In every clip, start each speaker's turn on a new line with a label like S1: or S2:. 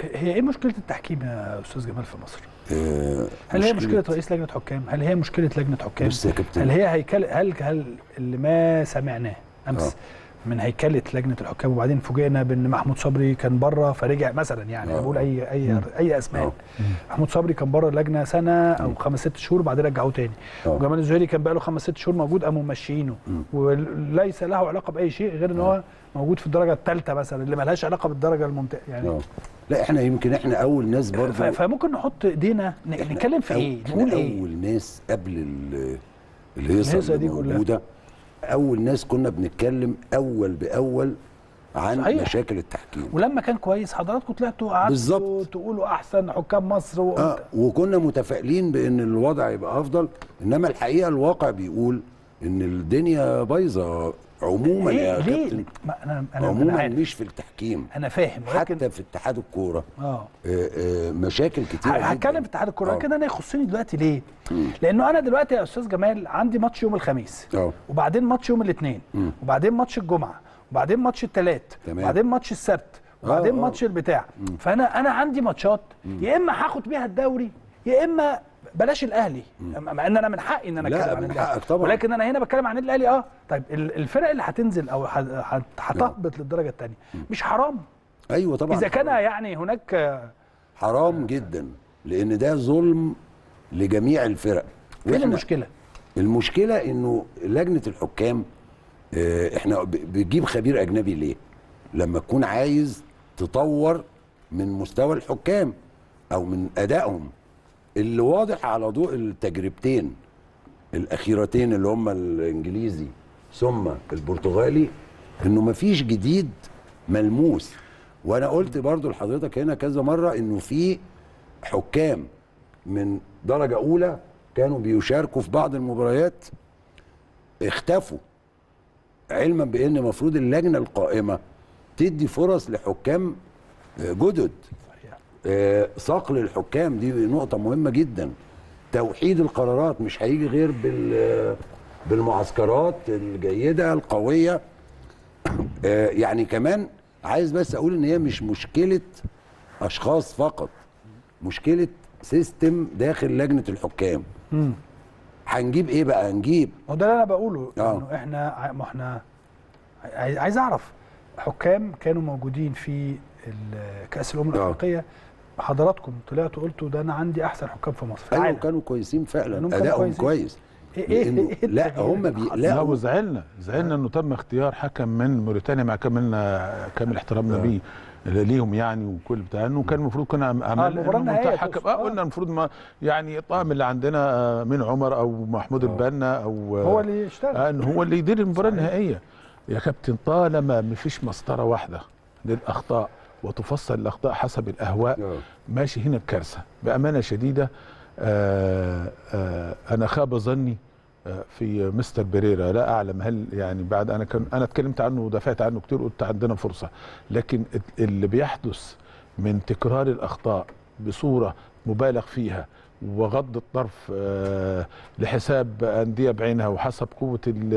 S1: هي ايه مشكله التحكيم يا استاذ جمال في مصر؟ هل هي
S2: مشكلة
S1: مشكله رئيس لجنه حكام؟ هل هي مشكله لجنه حكام؟
S2: بص يا كابتن،
S1: هل هي هل اللي ما سمعناه امس من هيكله لجنه الحكام، وبعدين فوجئنا بان محمود صبري كان بره فرجع مثلا، يعني انا بقول اي اسماء. محمود صبري كان بره اللجنه سنه او 5 6 شهور وبعدين رجعوه تاني. وجمال الزهيري كان بقى له 5 6 شهور موجود، قاموا ممشيينه وليس له علاقه باي شيء غير ان هو موجود في الدرجه الثالثه مثلا، اللي ما لهاش علاقه بالدرجه الممتازه يعني.
S2: لا احنا يمكن احنا اول ناس برضه،
S1: فممكن نحط ايدينا نتكلم في ايه، نقول ايه.
S2: اول ناس قبل الهيصه اللي موجوده، اول ناس كنا بنتكلم اول باول عن صحيح. مشاكل التحكيم،
S1: ولما كان كويس حضراتكم طلعتوا قعدتوا تقولوا احسن حكام مصر
S2: وكنا متفائلين بان الوضع يبقى افضل، انما الحقيقه الواقع بيقول ان الدنيا بايظه عموما يا كابتن.
S1: أنا
S2: عموما مش في التحكيم،
S1: انا فاهم،
S2: حتى في اتحاد الكوره مشاكل كتير.
S1: هتكلم في اتحاد الكوره لكن انا يخصني دلوقتي ليه؟ لانه انا دلوقتي يا استاذ جمال عندي ماتش يوم الخميس، وبعدين ماتش يوم الاثنين، وبعدين ماتش الجمعه، وبعدين ماتش الثلاث، وبعدين ماتش السبت، وبعدين ماتش البتاع. فانا عندي ماتشات يا اما هاخد بيها الدوري يا اما بلاش الاهلي، مع ان انا من حقي ان انا اتكلم عن الاهلي طبعا، ولكن انا هنا بتكلم عن الاهلي. طيب الفرق اللي هتنزل او هتهبط للدرجه الثانيه مش حرام؟
S2: ايوه طبعا،
S1: اذا كان يعني هناك
S2: حرام جدا، لان ده ظلم لجميع الفرق.
S1: فين المشكله؟
S2: المشكله انه لجنه الحكام احنا بتجيب خبير اجنبي ليه؟ لما تكون عايز تطور من مستوى الحكام او من ادائهم، اللي واضح على ضوء التجربتين الاخيرتين اللي هم الانجليزي ثم البرتغالي، انه مفيش جديد ملموس. وانا قلت برضو لحضرتك هنا كذا مره انه في حكام من درجه اولى كانوا بيشاركوا في بعض المباريات اختفوا، علما بان المفروض اللجنه القائمه تدي فرص لحكام جدد. صقل الحكام دي نقطه مهمه جدا. توحيد القرارات مش هيجي غير بالمعسكرات الجيده القويه. يعني كمان عايز بس اقول ان هي مش مشكله اشخاص فقط، مشكله سيستم داخل لجنه الحكام. هنجيب ايه بقى؟ هنجيب
S1: وده اللي انا بقوله، انه احنا عايز اعرف حكام كانوا موجودين في كاس الامم الافريقيه، حضراتكم طلعتوا قلتوا ده انا عندي احسن حكام في مصر.
S2: ايوه كانوا كويسين فعلا، ادائهم كويس. لا هم
S3: لا، وزعلنا انه تم اختيار حكم من موريتانيا، مع كامل احترامنا بيه ليهم يعني، وكل بتاع انه كان المفروض كنا عملنا حكم. قلنا المفروض ما يعني الطاقم اللي عندنا من عمر او محمود البنا او
S1: هو اللي يشتغل،
S3: هو اللي يدير المباراه النهائيه يا كابتن. طالما ما فيش مسطره واحده للاخطاء وتفصل الاخطاء حسب الاهواء، ماشي هنا الكارثه بامانه شديده. انا خاب ظني في مستر بيريرا، لا اعلم هل يعني بعد انا اتكلمت عنه ودافعت عنه كتير، قلت عندنا فرصه، لكن اللي بيحدث من تكرار الاخطاء بصوره مبالغ فيها وغض الطرف لحساب انديه بعينها وحسب قوه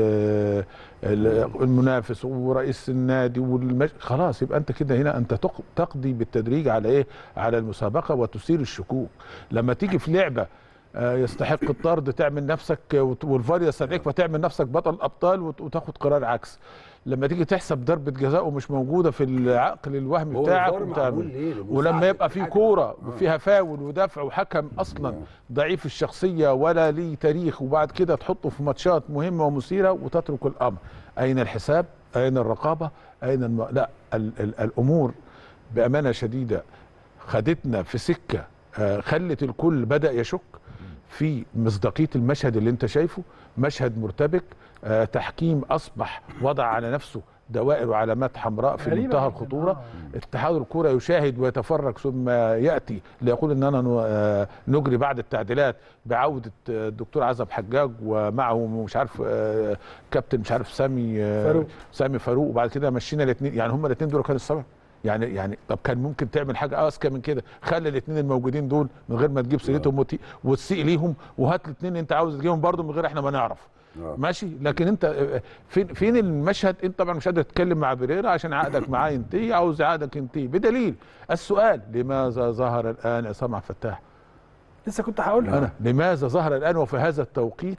S3: المنافس ورئيس النادي خلاص، يبقى انت كده هنا انت تقضي بالتدريج على ايه؟ على المسابقه وتثير الشكوك. لما تيجي في لعبه يستحق الطرد تعمل نفسك والفار يستدعيك فتعمل نفسك بطل الابطال وتاخد قرار عكس. لما تيجي تحسب ضربه جزاء ومش موجوده في العقل الوهمي بتاعك ولما يبقى في كوره وفيها فاول ودفع وحكم اصلا ضعيف الشخصيه ولا ليه تاريخ، وبعد كده تحطه في ماتشات مهمه ومثيره وتترك الامر. اين الحساب؟ اين الرقابه؟ اين لا، الامور بامانه شديده خدتنا في سكه خلت الكل بدا يشك في مصداقيه المشهد اللي انت شايفه، مشهد مرتبك. تحكيم اصبح وضع على نفسه دوائر وعلامات حمراء في منتهى الخطوره. اتحاد الكره يشاهد ويتفرج ثم ياتي ليقول اننا نجري بعد التعديلات بعوده الدكتور عزب حجاج ومعه مش عارف كابتن مش عارف سامي فاروق، وبعد كده مشينا الاثنين. يعني هم الاثنين دول كانوا السبب. يعني طب كان ممكن تعمل حاجه اذكى من كده، خلي الاثنين الموجودين دول من غير ما تجيب سيرتهم وتسيء ليهم، وهات الاثنين انت عاوز تجيبهم برضه من غير احنا ما نعرف. ماشي، لكن انت فين المشهد؟ انت طبعا مش قادر تتكلم مع بيريرا عشان عقدك معاه ينتهي، عاوز عقدك ينتهي. بدليل السؤال لماذا ظهر الان عصام عبد الفتاح؟
S1: لسه كنت هقول
S3: انا لماذا ظهر الان وفي هذا التوقيت؟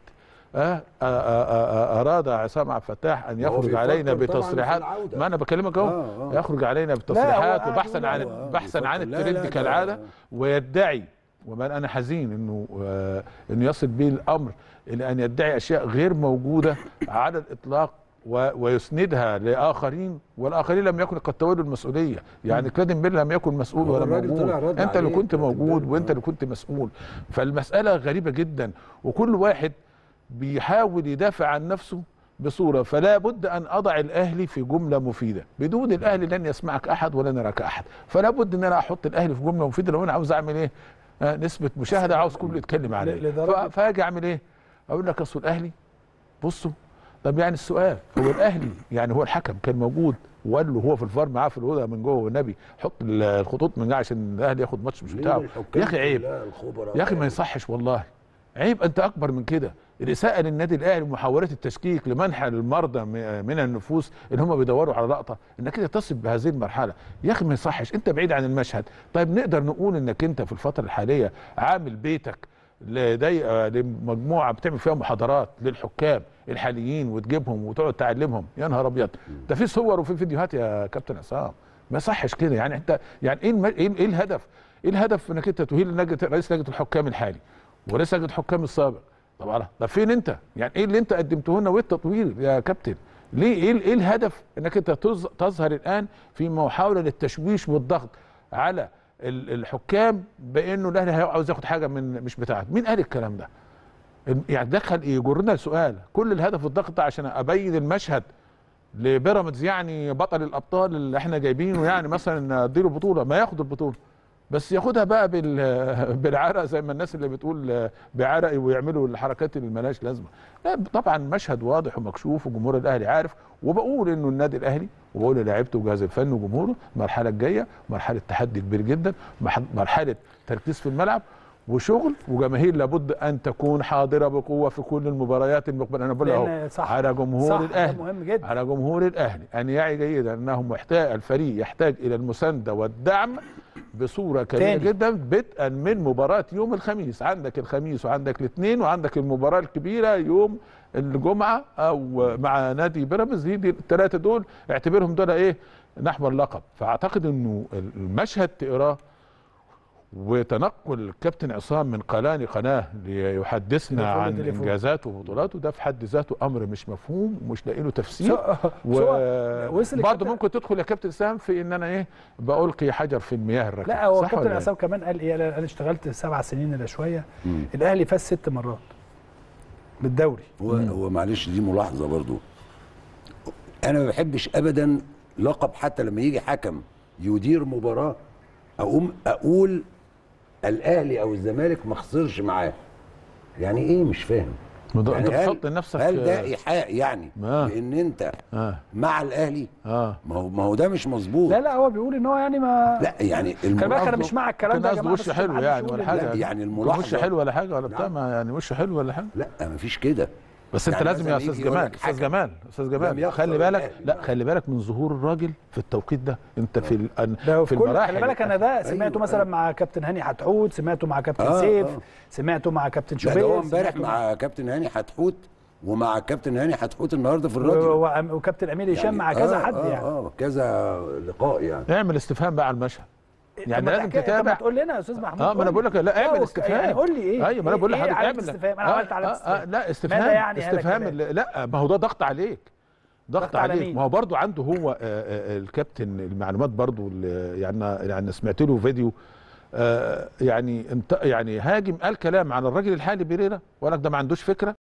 S3: اراد عصام عبد الفتاح ان يخرج علينا بتصريحات، ما انا بكلمك اهو، يخرج علينا بتصريحات وبحثا عن الترند كالعاده، ويدعي، ومن انا حزين انه يصل به الامر الى ان يدعي اشياء غير موجوده على الاطلاق ويسندها لاخرين، والاخرين لم يكن قد تولوا المسؤوليه. يعني كلادن بيل لم يكن مسؤول ولا موجود، انت اللي كنت موجود وانت اللي كنت مسؤول. فالمساله غريبه جدا، وكل واحد بيحاول يدافع عن نفسه بصوره، فلا بد ان اضع الاهلي في جمله مفيده. بدون الاهلي لن يسمعك احد ولن يراك احد، فلا بد ان انا احط الاهلي في جمله مفيده. لو انا عاوز اعمل ايه؟ نسبه مشاهده، عاوز كله يتكلم عليه، فاجي اعمل ايه؟ اقول لك اصل الاهلي، بصوا، طب يعني السؤال هو الاهلي، يعني هو الحكم كان موجود وقال له هو في الفار معاه في الاوضه من جوه والنبي حط الخطوط من جوه عشان الاهلي ياخد ماتش مش بتاعه؟ يا اخي عيب، يا اخي ما يصحش والله، عيب. انت اكبر من كده. الاساءه للنادي الاهلي ومحاولات التشكيك لمنح المرضى من النفوس اللي هم بيدوروا على لقطه انك كده تصل بهذه المرحله، يا اخي ما يصحش. انت بعيد عن المشهد. طيب نقدر نقول انك انت في الفتره الحاليه عامل بيتك لمجموعه بتعمل فيها محاضرات للحكام الحاليين وتجيبهم وتقعد تعلمهم؟ يا نهار ابيض، ده في صور وفي فيديوهات يا كابتن عصام. ما يصحش كده. يعني انت يعني ايه الهدف؟ ايه الهدف انك انت تهين رئيس لجنه الحكام الحالي ورئيس لجنه الحكام السابق؟ طبعا طب فين انت؟ يعني ايه اللي انت قدمته لنا وايه التطوير يا كابتن؟ ليه ايه الهدف انك انت تظهر الان في محاوله للتشويش والضغط على الحكام بانه الاهلي عاوز ياخد حاجه من مش بتاعته؟ مين قال الكلام ده؟ يعني دخل يجرنا لسؤال. كل الهدف الضغط ده عشان ابين المشهد لبيراميدز، يعني بطل الابطال اللي احنا جايبينه، يعني مثلا اديله بطوله، ما ياخد البطوله بس ياخدها بقى بالعرق زي ما الناس اللي بتقول بعرقي ويعملوا الحركات اللي مالهاش لازمه. طبعا مشهد واضح ومكشوف وجمهور الاهلي عارف، وبقول انه النادي الاهلي وبقول للاعيبته وجهاز الفن وجمهوره المرحله الجايه مرحله تحدي كبير جدا، مرحله تركيز في الملعب وشغل وجماهير لابد ان تكون حاضره بقوه في كل المباريات المقبله. انا بقول اهو على جمهور الاهلي،
S1: مهم جدا
S3: على جمهور الاهلي ان يعي جيدا انه محتاج، الفريق يحتاج الى المسانده والدعم بصوره كبيره جدا بدءا من مباراه يوم الخميس. عندك الخميس وعندك الاثنين وعندك المباراه الكبيره يوم الجمعه او مع نادي بيراميدز. دي الثلاثه دول اعتبرهم دول ايه؟ نحو اللقب. فاعتقد انه المشهد تقراه وتنقل الكابتن عصام من قناه لقناه ليحدثنا عن انجازاته وبطولاته، ده في حد ذاته امر مش مفهوم ومش لاقي له تفسير. وبرضه ممكن تدخل يا كابتن اسلام في ان انا ايه؟ بالقي حجر في المياه الراكده.
S1: لا، هو الكابتن عصام كمان قال ايه؟ انا اشتغلت 7 سنين الا شويه، الاهلي فاز 6 مرات بالدوري.
S2: هو معلش دي ملاحظه برضه، انا ما بحبش ابدا لقب حتى لما يجي حكم يدير مباراه اقول الاهلي او الزمالك ما خسرش معاه. يعني ايه؟ مش فاهم.
S3: انت بتحط لنفسك،
S2: هل ده ايحاء يعني بان انت مع الاهلي؟ ما هو ده مش مظبوط.
S1: لا هو بيقول ان هو يعني ما،
S2: لا يعني
S1: خلي بالك انا مش مع الكلام ده يا جماعه.
S3: وش حلو يعني ولا حاجه؟
S2: يعني الملاحظه
S3: وش حلو ولا حاجه ولا بتاع، يعني وش حلو ولا حاجه؟
S2: لا ما فيش كده.
S3: بس انت لازم يا استاذ جمال خلي بالك، لا خلي بالك من ظهور الراجل في التوقيت ده. انت في المراحل،
S1: خلي بالك انا ده سمعته مثلا مع كابتن هاني حتحوت، سمعته مع كابتن سيف، سمعته مع كابتن شوبير.
S2: هو امبارح مع كابتن هاني حتحوت ومع كابتن هاني حتحوت النهارده في الراديو
S1: وكابتن امير هشام يعني مع كذا حد يعني
S2: كذا لقاء. يعني
S3: اعمل استفهام بقى على المشهد، يعني لازم تتابع.
S1: ما تقول لنا يا استاذ محمود.
S3: ما انا بقول لك لا اعمل استفهام.
S1: يعني قول لي ايه؟
S3: ايوه، ما انا بقول لحضرتك اعمل
S1: استفهام. انا عملت على استفهام.
S3: لا استفهام يعني استفهام. لا ما هو ده ضغط عليك، ضغط عليك. ما هو برضه عنده هو الكابتن المعلومات برضه، يعني سمعت له فيديو يعني هاجم قال كلام عن الراجل الحالي بيريرا وقال لك ده ما عندوش فكره